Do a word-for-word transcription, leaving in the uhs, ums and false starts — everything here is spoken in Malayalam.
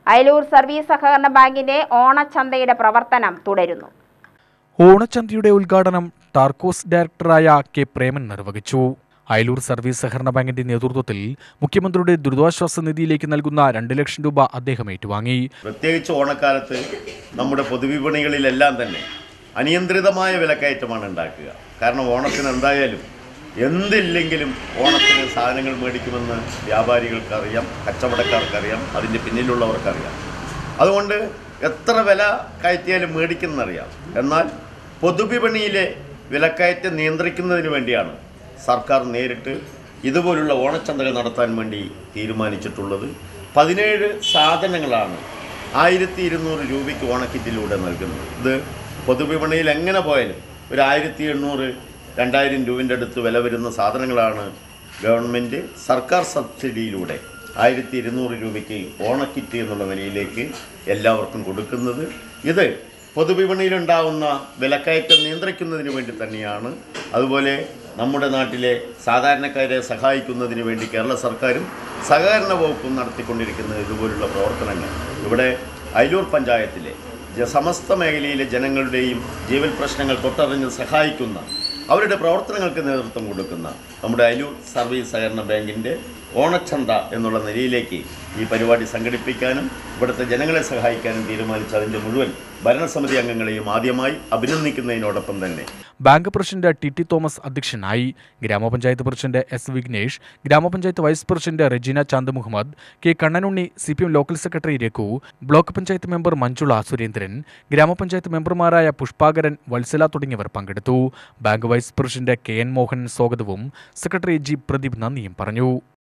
അയലൂർ സർവീസ് സഹകരണ ബാങ്കിന്റെ ഓണച്ചന്തയുടെ പ്രവർത്തനം തുടരുന്നു. ഓണച്ചന്തയുടെ ഉദ്ഘാടനം ടാർക്കോസ് ഡയറക്ടറായ കെ പ്രേമൻ നിർവഹിച്ചു. അയലൂർ സർവീസ് സഹകരണ ബാങ്കിന്റെ നേതൃത്വത്തിൽ മുഖ്യമന്ത്രിയുടെ ദുരിതാശ്വാസ നിധിയിലേക്ക് നൽകുന്ന രണ്ട് ലക്ഷം രൂപ അദ്ദേഹം ഏറ്റുവാങ്ങി. പ്രത്യേകിച്ച് ഓണക്കാലത്ത് നമ്മുടെ പൊതുവിപണികളിലെല്ലാം തന്നെ അനിയന്ത്രിതമായ വിലക്കയറ്റമാണ് ഉണ്ടാക്കുക. കാരണം ഓണത്തിന് എന്തായാലും എന്തില്ലെങ്കിലും ഓണത്തിന് സാധനങ്ങൾ മേടിക്കുമെന്ന് വ്യാപാരികൾക്കറിയാം, കച്ചവടക്കാർക്കറിയാം, അതിൻ്റെ പിന്നിലുള്ളവർക്കറിയാം. അതുകൊണ്ട് എത്ര വില കയറ്റിയാലും മേടിക്കുന്നറിയാം. എന്നാൽ പൊതുവിപണിയിലെ വിലക്കയറ്റം നിയന്ത്രിക്കുന്നതിന് വേണ്ടിയാണ് സർക്കാർ നേരിട്ട് ഇതുപോലുള്ള ഓണച്ചന്തകൾ നടത്താൻ വേണ്ടി തീരുമാനിച്ചിട്ടുള്ളത്. പതിനേഴ് സാധനങ്ങളാണ് ആയിരത്തി ഇരുന്നൂറ് രൂപയ്ക്ക് ഓണക്കിറ്റിലൂടെ നൽകുന്നത്. ഇത് പൊതുവിപണിയിൽ എങ്ങനെ പോയാലും ഒരു ആയിരത്തി എണ്ണൂറ് രണ്ടായിരം രൂപൻ്റെ അടുത്ത് വില വരുന്ന സാധനങ്ങളാണ് ഗവൺമെൻറ് സർക്കാർ സബ്സിഡിയിലൂടെ ആയിരത്തി ഇരുന്നൂറ് രൂപയ്ക്ക് ഓണക്കിറ്റ് എന്നുള്ള നിലയിലേക്ക് എല്ലാവർക്കും കൊടുക്കുന്നത്. ഇത് പൊതുവിപണിയിലുണ്ടാവുന്ന വിലക്കയറ്റം നിയന്ത്രിക്കുന്നതിന് വേണ്ടി തന്നെയാണ്. അതുപോലെ നമ്മുടെ നാട്ടിലെ സാധാരണക്കാരെ സഹായിക്കുന്നതിന് വേണ്ടി കേരള സർക്കാരും സഹകരണ വകുപ്പും നടത്തിക്കൊണ്ടിരിക്കുന്ന ഇതുപോലുള്ള പ്രവർത്തനങ്ങൾ ഇവിടെ അയലൂർ പഞ്ചായത്തിലെ സമസ്ത മേഖലയിലെ ജനങ്ങളുടെയും ജീവൽ പ്രശ്നങ്ങൾ തൊട്ടറിഞ്ഞ് സഹായിക്കുന്ന അവരുടെ പ്രവർത്തനങ്ങൾക്ക് നേതൃത്വം കൊടുക്കുന്ന നമ്മുടെ അയലൂർ സർവീസ് സഹകരണ ബാങ്കിൻ്റെ ഓണച്ചന്ത എന്നുള്ള നിലയിലേക്ക് ഈ പരിപാടി സംഘടിപ്പിക്കാനും ഇവിടുത്തെ ജനങ്ങളെ സഹായിക്കാനും തീരുമാനിച്ച അതിൻ്റെ മുഴുവൻ ഭരണസമിതി അംഗങ്ങളെയും ആദ്യമായി അഭിനന്ദിക്കുന്നതിനോടൊപ്പം തന്നെ bank president T T Thomas അധ്യക്ഷനായി. ഗ്രാമപഞ്ചായത്ത് പ്രസിഡന്റ് എസ് വിഘ്നേഷ്, ഗ്രാമപഞ്ചായത്ത് vice president Regina Chand Muhammad, K Kannanunni, C P M local secretary Raghu, block panchayat member Manjula Surendran, ഗ്രാമപഞ്ചായത്ത് മെമ്പർമാരായ പുഷ്പാകരൻ, വത്സല തുടങ്ങിയവർ പങ്കെടുത്തു. Bank vice president K N Mohan സ്വാഗതവും സെക്രട്ടറി ജി പ്രദീപ് നന്ദിയും പറഞ്ഞു.